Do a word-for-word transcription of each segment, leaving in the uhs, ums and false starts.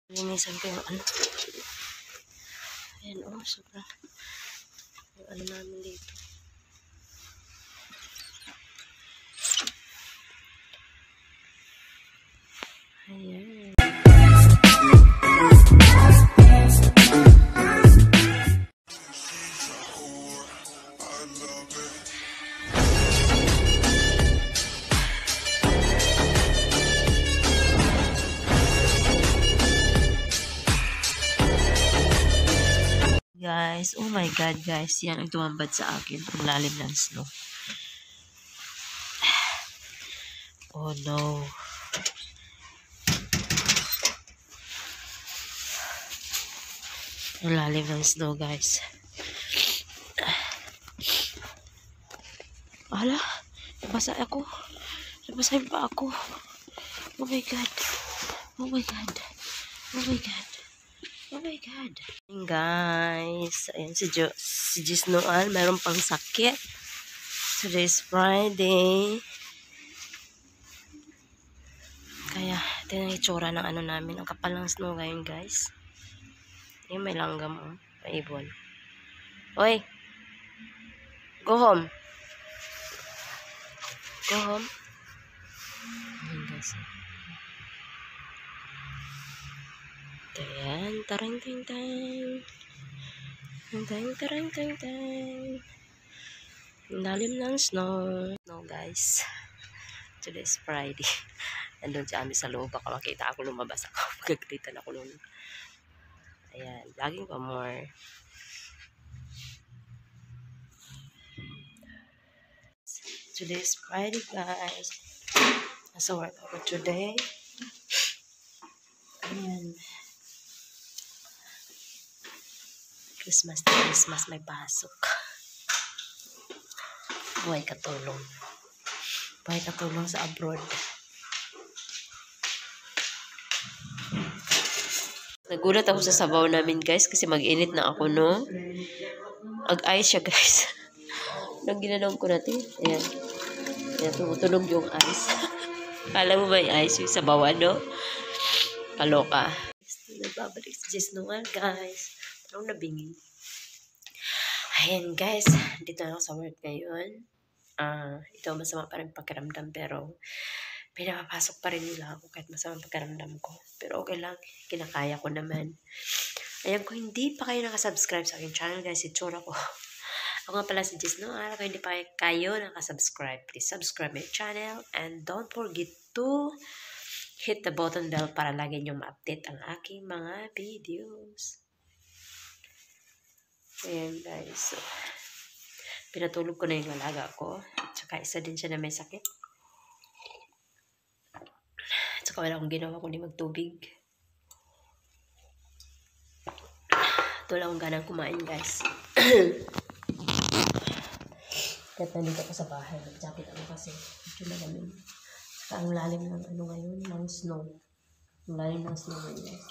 Linisan ko yung ano. Ayan, oh, sobra. Yung ano namin dito. Ayan. Guys, oh my god guys, yan ang tumambad sa akin, ang lalim ng snow. Oh no. Ang lalim ng snow guys. Ala, nabasa ako. Nabasahin pa ako. Oh my god. Oh my god. Oh my god. Oh my god. Guys, ayan si Jo, si Jis Noel, mayroon pang sakit. Today is Friday. Kaya, ito yung itsura ng ano namin. Ang kapal ng snow ngayon, guys. Ayan, may langgam, oh. May ibon. Oy! Go home. Go home. Ayan, guys. Ayan, tarang tang tang. Tang tarang tang tang. Lalim ng snow. Snow, guys. Today is Friday. Nandun si Ami sa loob. Baka makita ako, lumabas ako. Magagalitan ako nun. Ayan, laging pa more. Today is Friday, guys. Nasa work ako today. Ayan. Christmas na Christmas, may pasok. Buhay katulong. Buhay katulong sa abroad. Nagulat ako sa sabaw namin, guys, kasi mag-init na ako, no? Ag-ice siya, guys. Nang ginanong ko natin. Ayan. Ayan, tumutunog yung ice. Kala mo ba yung ice yung sabawan, no? Kaloka. Nagbabalik si Jis Noel, guys. Parang nabingi. Ayan, guys. Dito na ako sa work ngayon. Uh, ito, masama pa rin pakiramdam, pero pinapapasok pa rin nila ako kahit masama pakiramdam ko. Pero okay lang. Kinakaya ko naman. Ayan, kung hindi pa kayo nakasubscribe sa aking channel, guys, itsura ko. Ako nga pala si Jis Noel. Kung hindi pa kayo nakasubscribe, please subscribe my channel. And don't forget to hit the button bell para lagi nyo ma-update ang aking mga videos. Ayan, guys. So, pinatulog ko na yung alaga ko. Tsaka isa din siya na may sakit. Tsaka wala akong ginawa kundi magtubig. Ito lang akong ganang kumain, guys. Kahit nandito ako sa bahay, nag-jacket ako kasi ito na namin. Tsaka ang lalim ng ano ngayon, ng snow. Ang lalim ng snow ngayon, guys.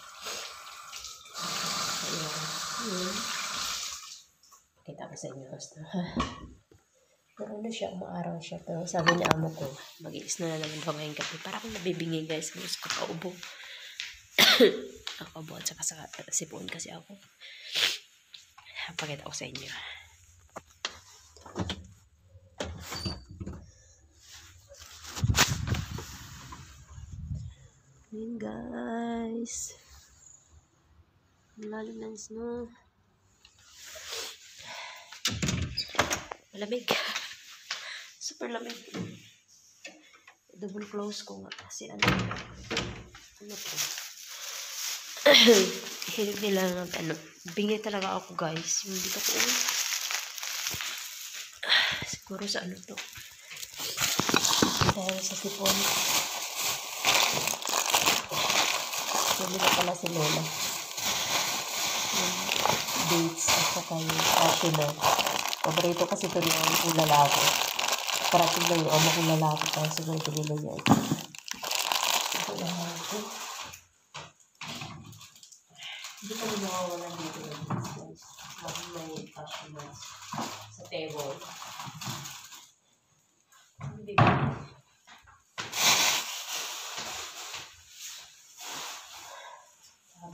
Ayan. Ayan. Kita ko sa inyo, basta. Pero ano siya, maaraw siya. Pero sabi ni amo ko, mag-iis na na naman daw ngayong gabi. Para akong nabibingi, guys. Gusto ko kaubo. Nakaubo at saka sa sipon kasi ako. Pakita ko sa inyo. Ayan, guys. Lalim ng snow. Malamig. Super lamig. Double close ko nga kasi ano. Ano po. Hilig nila ng ano. Bingi talaga ako, guys. Yung dito ko. Siguro sa ano to. Dahil sa sipon. Sabi na pala si Lola. Yung dates at saka yung cashew nut. Paborito kasi ito niya yung lalaki. Parating lang yung ama kong lalaki. Kaya siguro pinila niya ito. Ito lalaki. Hindi pa rin nakawalan dito ng guys. Habang may cashew nuts sa table. Hindi ba?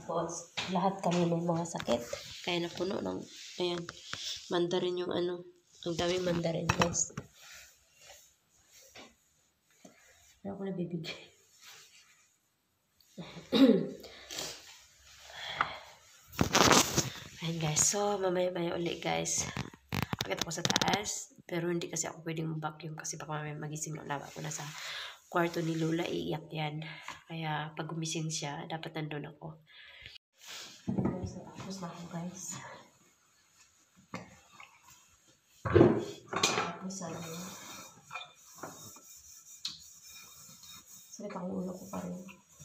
Tapos, lahat kami may mga sakit. Kaya napuno ng, ayan, mandarin yung ano. Ang daming mandarin, guys. Ano ako nabibigay? Ayan, guys. So, mamaya-maya ulit, guys. Akit ako sa taas. Pero hindi kasi ako pwedeng vacuum kasi baka mamaya magising ng laba ko na sa kwarto ni Lola. Iiyak yan. Kaya pag gumising siya, dapat nandun ako. Guys, tapos na ako, guys. Tapos ano, sakit ang ulo ko pa rin.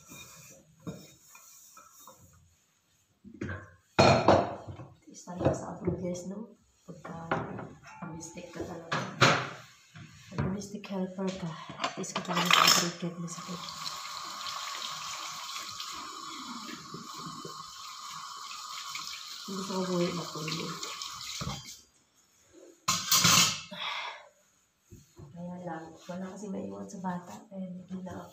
Tiis talaga sa abroad, guys, no? Pagka domestic ka talaga. Pag domestic helper ka, tiis ka talaga sa abroad kahit masakit. Hindi ko buhay matulog. Kaya lang, wala kasi maiwan sa bata. Kaya hindi na ako.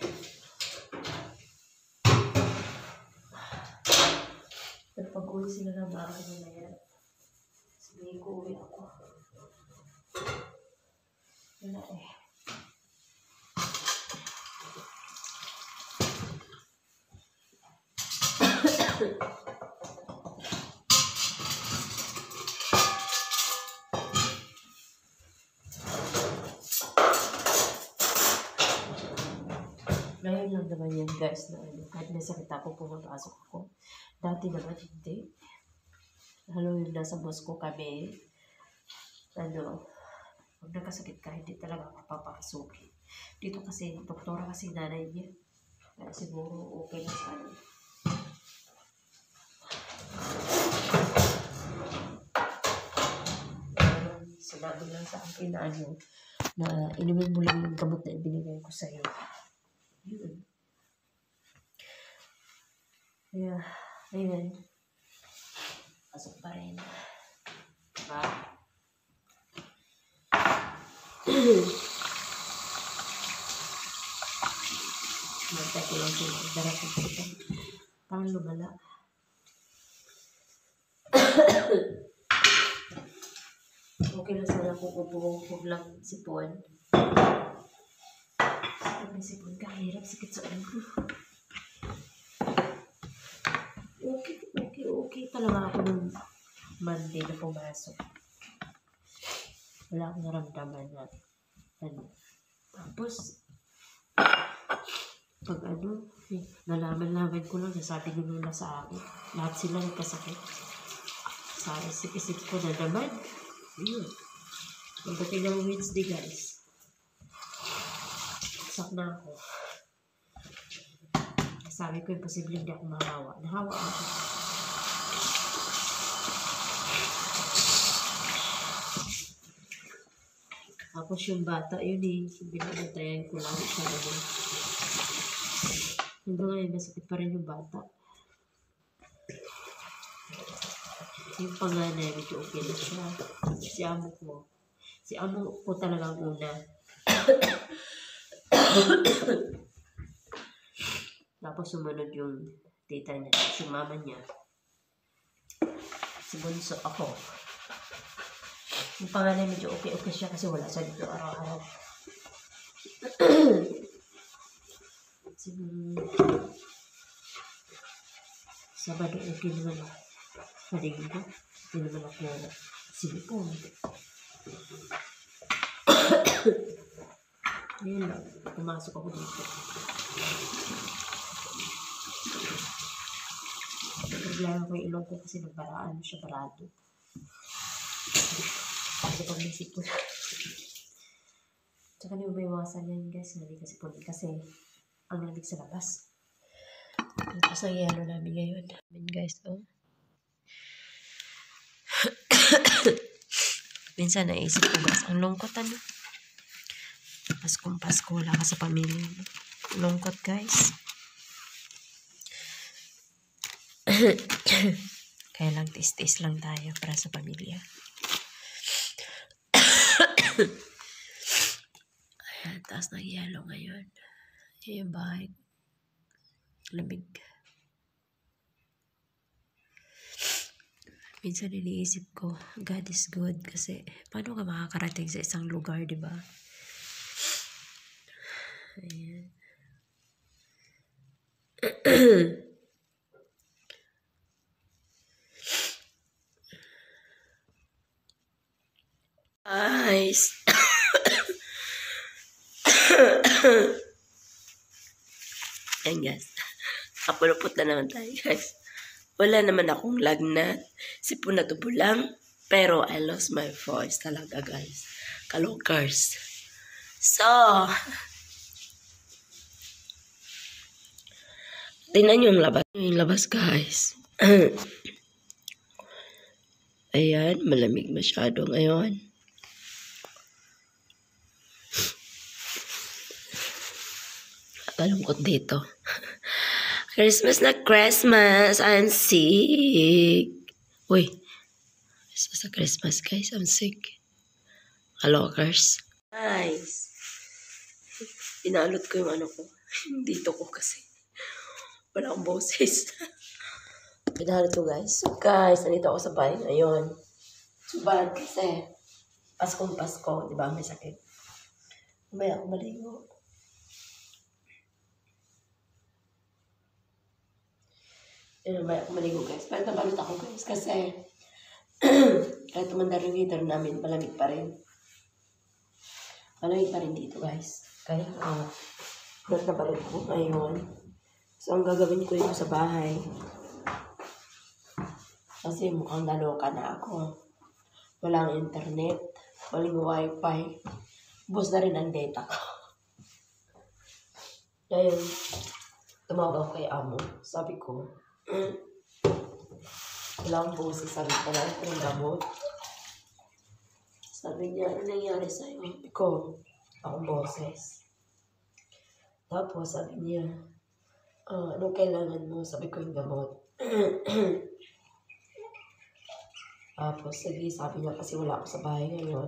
Pero pag uwi sila na maaga na yan, sabihin ko uwi ako. Wala eh. Ngayon lang naman yan, guys, na ano, kahit may sakit ako, pumapasok ako. Dati naman hindi. Lalo yung nasa Moscow kami, ano, pag nagkasakit ka, hindi talaga kapapasukin. Dito kasi, doktora kasi nanay niya. Kaya siguro okay na sa ano. Sinabi lang sa akin na ano, na inumin mo lang yung gamot na ibinigay ko sa'yo. Yun. Kaya, ayun. Pasok pa rin. Diba? Magtay ko lang sila. Darap ko dito. Parang lumala. Okay na sana kung upo-upo lang sipon. Pag may sipon ka, hirap sakit sa ulo. Okay, okay, okay talaga ako nung Monday na pumasok. Wala akong naramdaman na ano. Tapos, pag ano, eh, nalaman-laman ko lang, nasabi ko nila sa akin. Lahat sila nagkasakit. Sa isip-isip ko na naman. Ayun. Pagdating ng Wednesday, guys. Sak na ako. Sabi ko, imposible hindi ako mahawa. Nahawa ako. Tapos yung bata, yun eh. Binabatayan ko lang siya. Hanggang ngayon, nasakit pa rin yung bata. Yung panganay, medyo okay na siya. Si amo ko. Si amo ko talagang una. Tapos sumunod yung tita niya, si mama niya. Si bunso ako. Yung panganay medyo okay-okay siya kasi wala siya dito araw-araw. Si Sabado okay naman ako. Paligid ko. Hindi naman ako silipon. Ngayon lang, pumasok ako dito. Problema ko yung ilong ko kasi nagbaraan siya barado. Kasi pag nisip ko. Tsaka hindi mo may iwasan yan, guys. Hindi kasi po kasi ang lamig sa labas. Tapos ang yelo namin ngayon. Amin, guys, oh. Minsan naisip ko, guys, ang lungkot ano. Paskong Pasko, wala ka sa pamilya. Lungkot, guys. Kaya lang tis-tis lang tayo para sa pamilya. Ayan, taas ng yelo ngayon. Ayan yung bahay. Lamig. Minsan iniisip ko, God is good kasi paano ka makakarating sa isang lugar, di ba? Ayan. Guys. Ayan guys. Kapulupot na naman tayo guys. Wala naman akong lagnat. Sipon na tubo lang. Pero I lost my voice talaga guys. Kalokers. So, tingnan nyo yung labas. Yung labas guys. Ayan, malamig masyado ngayon. Kalungkot dito. Christmas na Christmas. I'm sick. Uy. Sa Christmas guys, I'm sick. Kalokers. Guys. Pinalot ko yung ano ko. Dito ko kasi. Wala akong boses. Pinalot ko guys. So guys, nandito ako sa bahay ngayon. So bad kasi. Paskong Pasko. Diba? May sakit. May ako maligo. Yan, may ako maligo guys. Pero nabalot ako guys kasi kahit mandarin-heater namin, malamig pa rin. Malamig pa rin dito guys. Kaya, uh, ba't nabalot ko ngayon? So, ang gagawin ko dito sa bahay, kasi mukhang naloka na ako. Walang internet, walang wifi. Bus na rin ang data ko. Ngayon, tumawag ako kay amo. Sabi ko, mm, wala akong boses. Sabi ko, wala akong gamot. Sabi niya, ano nangyari sa'yo? Ikaw, akong boses. Tapos, sabi niya, uh, anong kailangan mo? Sabi ko yung gamot. Tapos, sige, sabi niya, kasi wala ako sa bahay ngayon.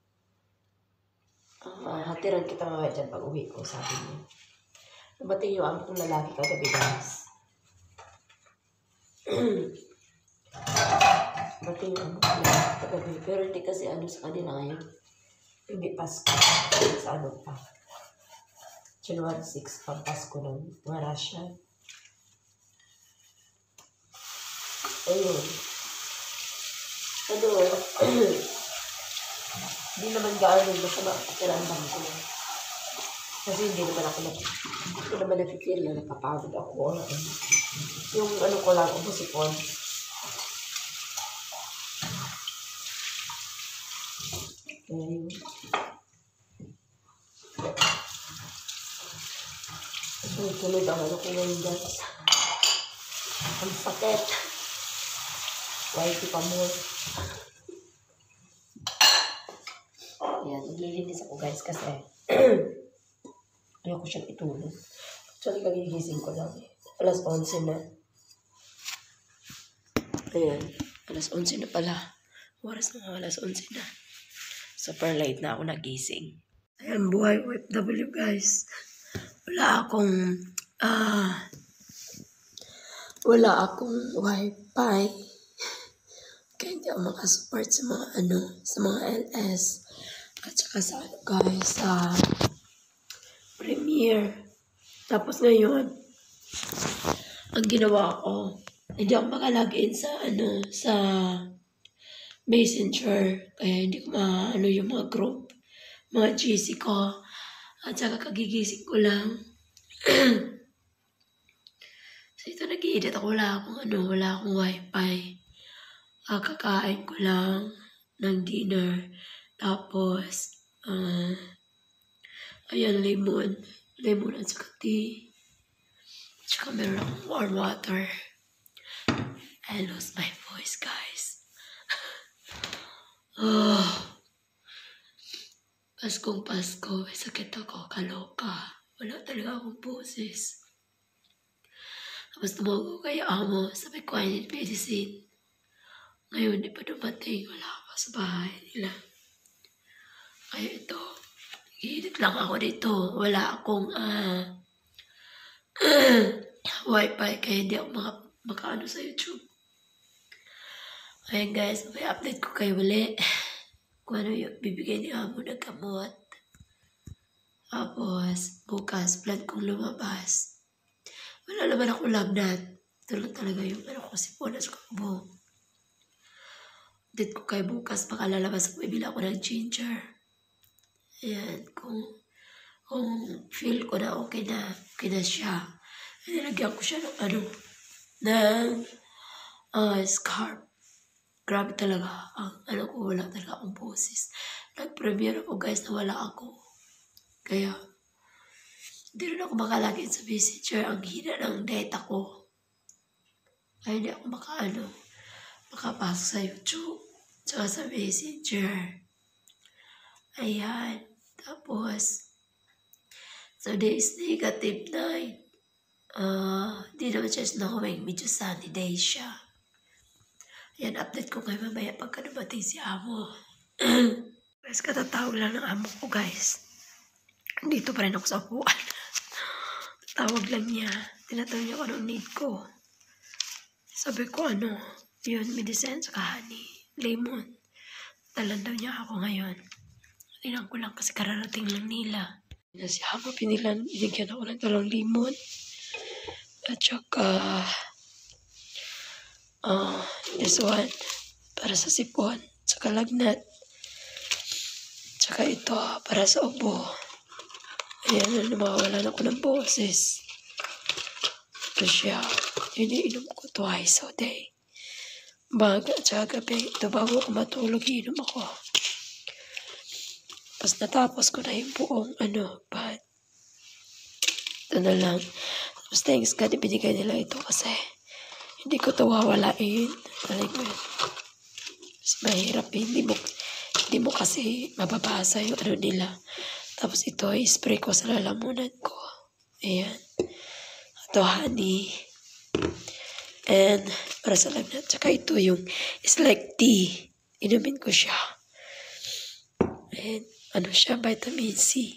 Uh, hatiran kita mamaya dyan pag uwi ko, sabi niya. Nabating yung amo kong lalaki kagabi, guys. Nabating yung amo kong lalaki kagabi. Pero hindi kasi ano sa kanila ngayon. Hindi Pasko. Sa ano pa. January sixth pang Pasko ng mga Russian. Ayun. Ano, hindi naman gaano masama ang pakiramdam ko. Kasi hindi naman ako na, hindi ko naman na-feel na napapagod ako. Yung ano ko lang, ubusipon. Kaya yun. Sunod-sunod ang ano ko ngayon guys. Ang sakit. Whitey pa mo. Ayan, naglilinis ako guys kasi ayoko siyang itulog. Actually, kagigising ko lang eh. Alas onse na. Ayan, alas onse na pala. Oras na alas onse na. Super late na ako nagising. Ayan, buhay O F W guys. Wala akong, ah, uh, wala akong wifi. Kaya hindi ako makasupport sa mga ano, sa mga L S. At saka sa ano guys, sa Premiere. Tapos ngayon, ang ginawa ko, hindi ako makalagin sa ano, sa Messenger. Kaya hindi ko maano yung mga group, mga G C ko. At saka kagigising ko lang. So ito nag-i-edit ako, wala akong ano, wala akong wifi. Uh, kakain ko lang ng dinner. Tapos, uh, ayan, lemon. Lemon at saka tea. At saka meron akong warm water. I lost my voice, guys. Oh. Paskong Pasko, may sakit ako, kaloka. Wala talaga akong boses. Tapos tumawag ko kay amo, sabi ko, I need medicine. Ngayon, di pa dumating. Wala pa sa bahay nila. Kaya ito, i-edit lang ako dito. Wala akong uh, wifi, kaya hindi ako maka, makaano sa YouTube. Ayan guys, may update ko kayo uli. Kung ano yung bibigay ni Amo ng gamot. Tapos, bukas, plan kong lumabas. Wala naman ako lagnat. Ito lang talaga yung ano ko, siponas ko mo. Update ko kayo bukas, baka lalabas ako, ibila ako ng ginger. Ayan, kung, kung feel ko na okay na, okay na siya. Nilagyan ko siya ng ano, ng uh, scarf. Grabe talaga. Ang ano ko, wala talaga akong boses. Nag-premiere ako guys na wala ako. Kaya, hindi rin ako makalagin sa messenger. Ang hina ng data ko. Kaya hindi ako makaano, makapasok sa YouTube. Tsaka sa messenger. Ayan. Tapos, so day is negative nine. Uh, di naman siya snowing. Medyo sunny day siya. Yan, update ko kayo mamaya pagka dumating si Amo. Guys, katatawag lang ng Amo ko, guys. Dito pa rin ako sa upuan. Tawag lang niya. Tinatawag niya kung anong need ko. Sabi ko, ano, yun, medicine, saka honey, lemon. Talan daw niya ako ngayon. Tinang ko lang kasi kararating lang nila. Si Amo, pinilan, binigyan ako ng talong lemon. At saka, Uh, this one, para sa sipon, tsaka lagnat. Tsaka ito, para sa ubo. Ayan, namawala na ako ng boses. Ito siya. Iniinom ko twice a day. Baga at saka gabi. Ito bago ako matulog, iinom ako. Tapos natapos ko na yung buong ano, but ito na lang. Tapos thanks God, ibinigay nila ito kasi hindi ko ito wawalain. Talay ko yun. Kasi mahirap eh. Hindi mo, hindi mo kasi mababasa yung ano nila. Tapos ito, i-spray ko sa lalamunan ko. Ayan. Ito, honey. And, para sa lagnat. Tsaka ito yung, it's like tea. Inumin ko siya. And, ano siya, vitamin C.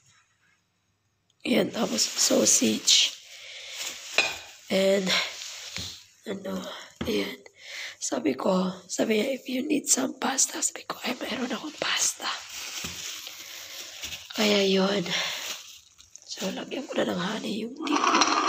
Ayan, tapos sausage. And, ano, ayan. Sabi ko, sabi niya, if you need some pasta, sabi ko, ay, mayroon akong pasta. Kaya yun. So, lagyan ko na ng honey yung tea ko.